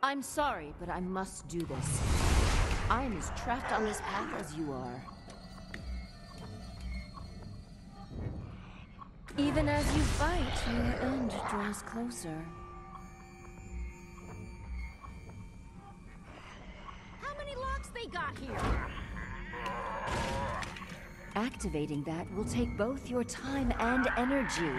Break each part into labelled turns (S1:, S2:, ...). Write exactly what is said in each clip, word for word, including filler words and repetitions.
S1: I'm sorry, but I must do this. I am as trapped on this path as you are. Even as you fight, your end draws closer.
S2: How many locks they got here?
S1: Activating that will take both your time and energy.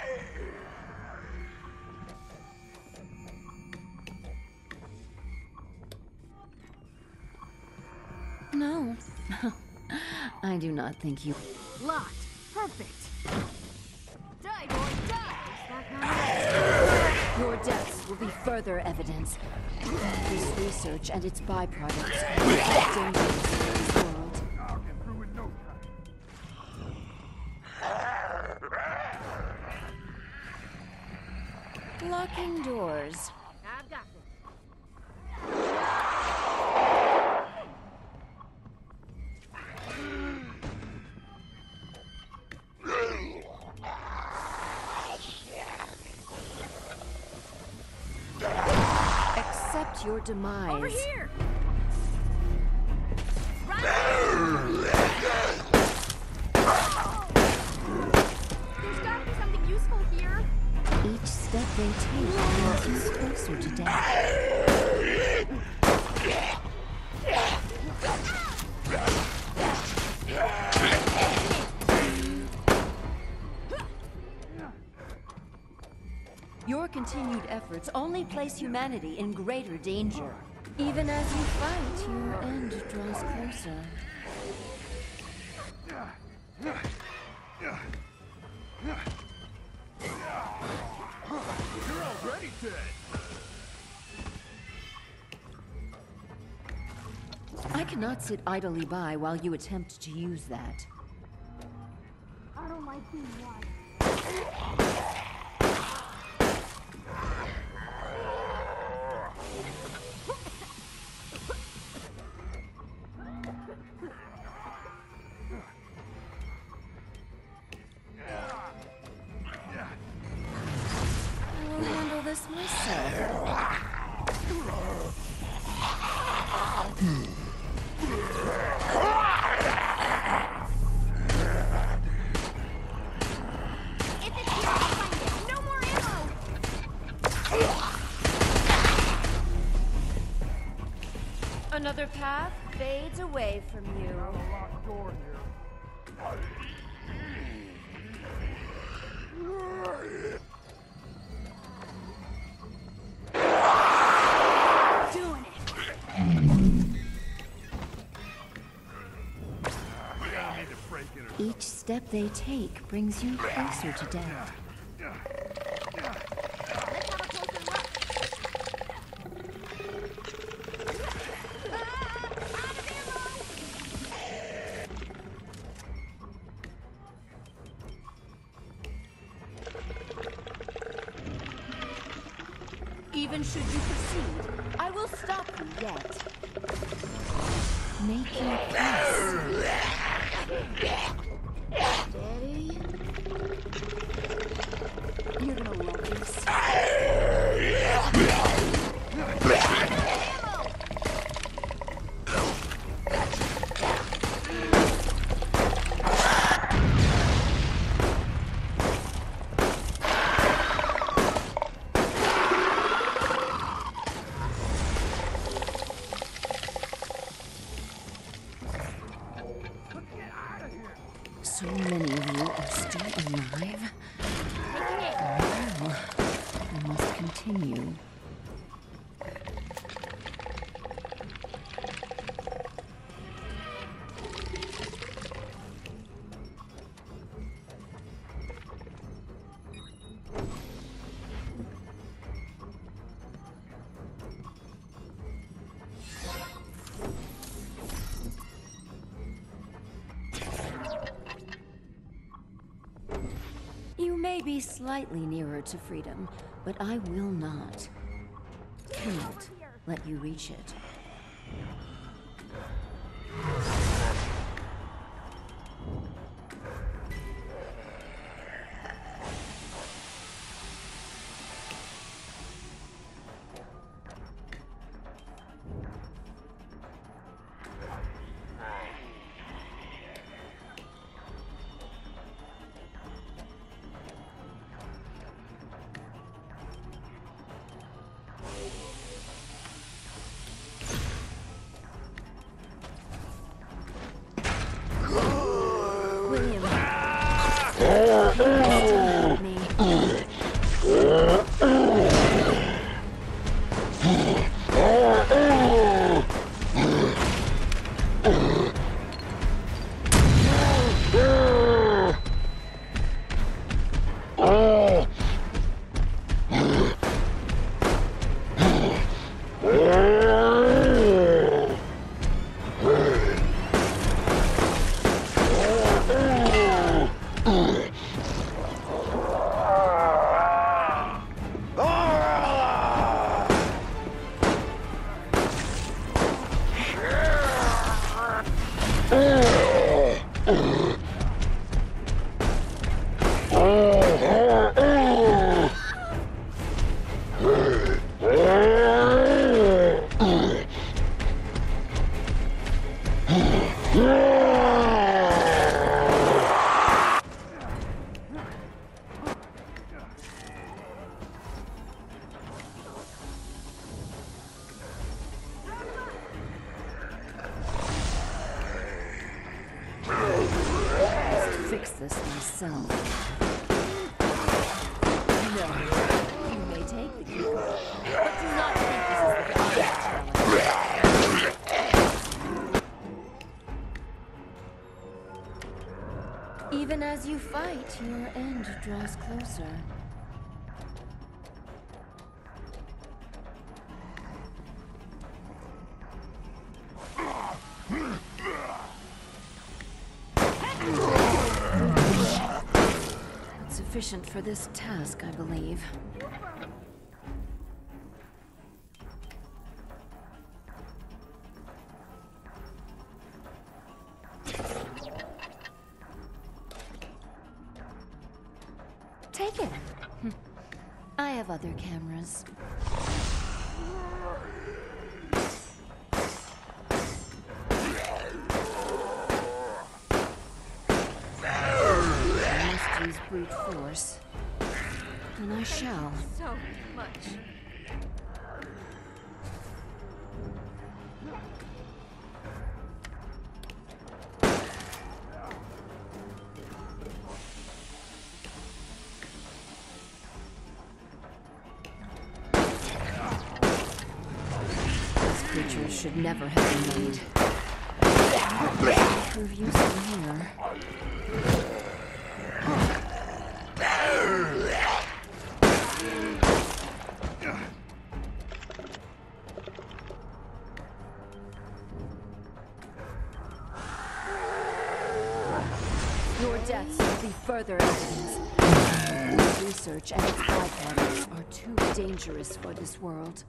S1: No. I do not think you...
S2: Locked. Perfect. Die, boy, die! Is that not it?
S1: Your deaths will be further evidence. This research and its byproducts are dangerous in this world.
S3: I'll get through in no time.
S1: Locking doors.
S2: I've got this.
S1: Accept your demise.
S2: Over here! Right. There's gotta be something useful here.
S1: Each step they take brings you closer to death. Your continued efforts only place humanity in greater danger. Even as you fight, your end draws closer.
S3: You're already dead.
S1: I cannot sit idly by while you attempt to use that.
S2: I don't like being watched.
S1: I will handle this myself.
S2: If it's here, I'll find it. No more ammo!
S1: Another path fades away from you.
S3: Got a locked door here.
S2: Doing it.
S3: I need to break it or
S1: Each step they take brings you closer to death.
S2: Let's have a closer look. Ah, out of ammo!
S1: Even should you proceed, I will stop you yet. Make your peace.
S2: Daddy? You're gonna love this.
S1: So many of you are still alive.
S2: Taking it.
S1: Now, I must continue. You may be slightly nearer to freedom, but I will not, cannot let you reach it. Fix this myself. No, you may take the key card, but do not think this is the challenge. Even as you fight, your end draws closer. Sufficient for this task, I believe. Take it. I have other cameras. Use brute force, and I shall.
S2: So much.
S1: These creatures should never have been made. Prove useful here. Your deaths will be further evidence. Research and its byproducts are too dangerous for this world.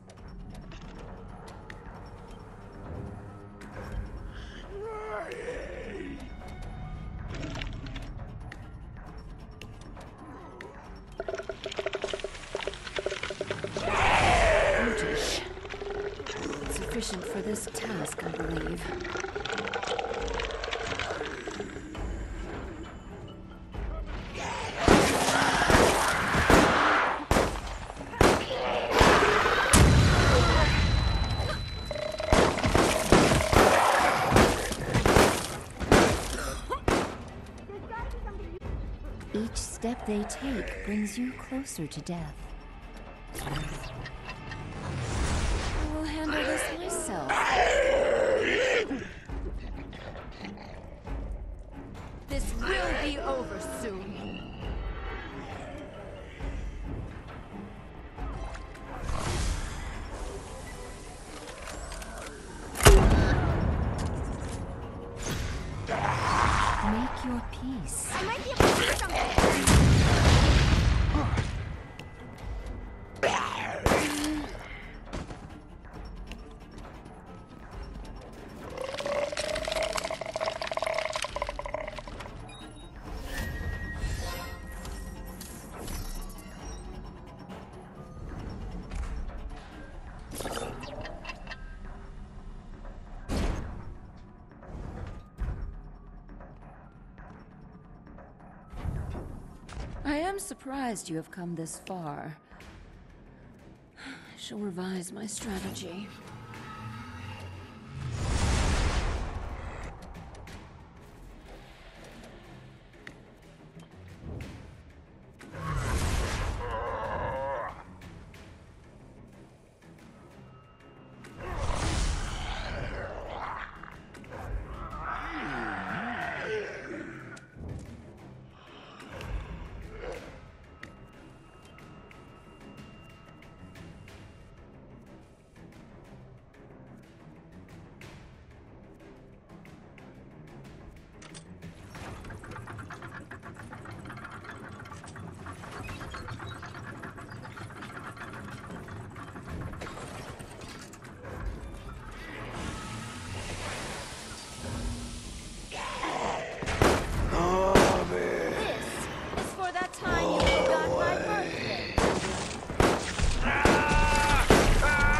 S1: Brutish. Sufficient for this task, I believe. Each step they take brings you closer to death. I will handle this myself. This will be over soon. Make your peace.
S2: I might be able to do something.
S1: I am surprised you have come this far. I shall revise my strategy.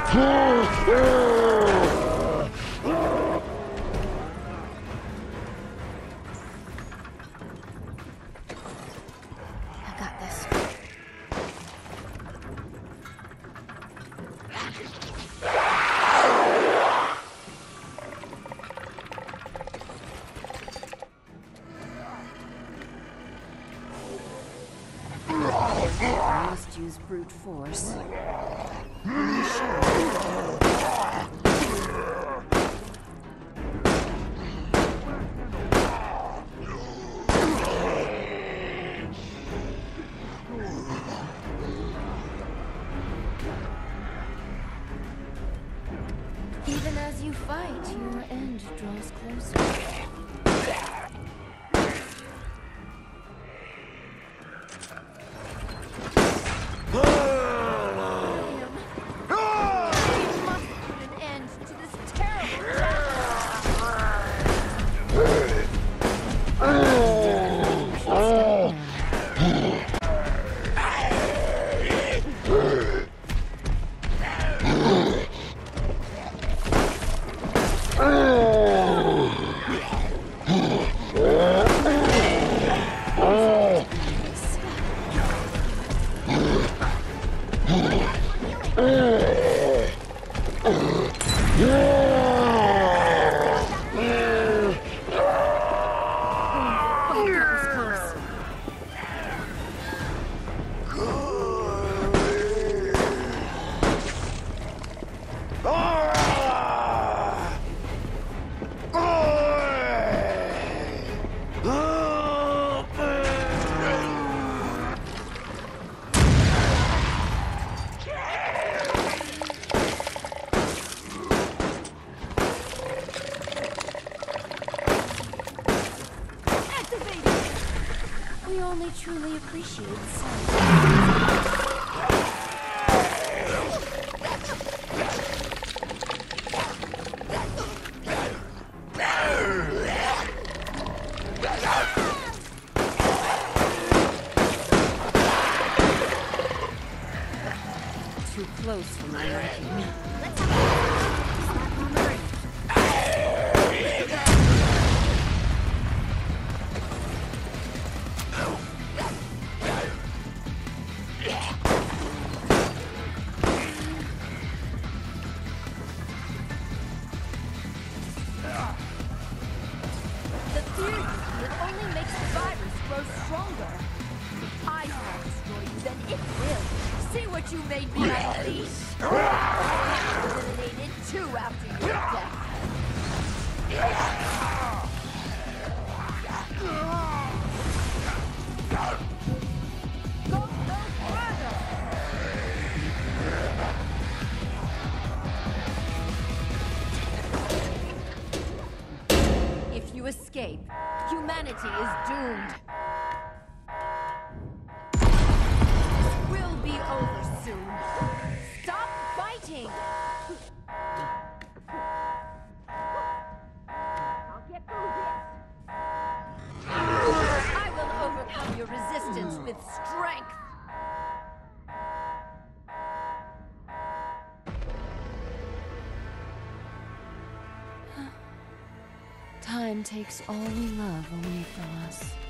S2: I got this.
S1: I must use brute force. When you show even as you fight, your end draws closer. We only truly appreciate sight. Too close for my liking.
S2: Let's have a on the ring.
S1: The theory that only makes the virus grow stronger. I won't destroy you, then it will. See what you made me unleash. I eliminated two after your death. Go no further! If you escape, humanity is doomed. This will be over soon. Stop fighting! I'll get through this. I will overcome your resistance with strength. Time takes all we love away from us.